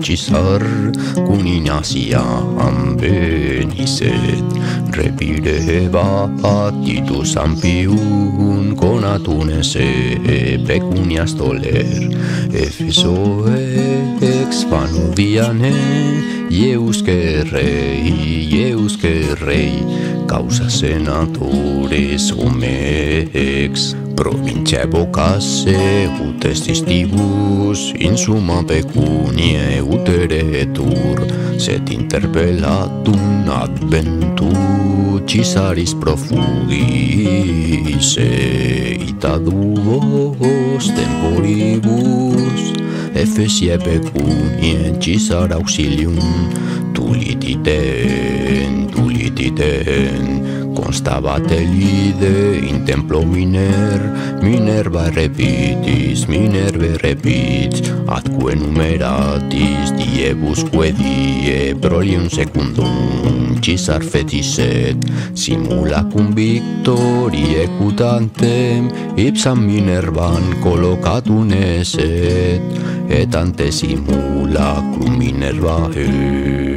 Cisar cum Inasia ambenizet repideva Titus ampiun conatunese pecunia stoler Efeso ex Vanoviane Iusque rei causa senatores ex provincia evocasse ut estistibus in summa pecunie uteretur sed interpellatum adventu Cisaris profugisse ita duos temporibus Efesie pecunie Cisar auxilium tulititen constabat elide in templo Minerva repit atque numeratis diebusque die prolium secundum Cisar fetisset simulacrum victoriae cutantem ipsam Minervam collocatum esset et ante simulacrum Minervae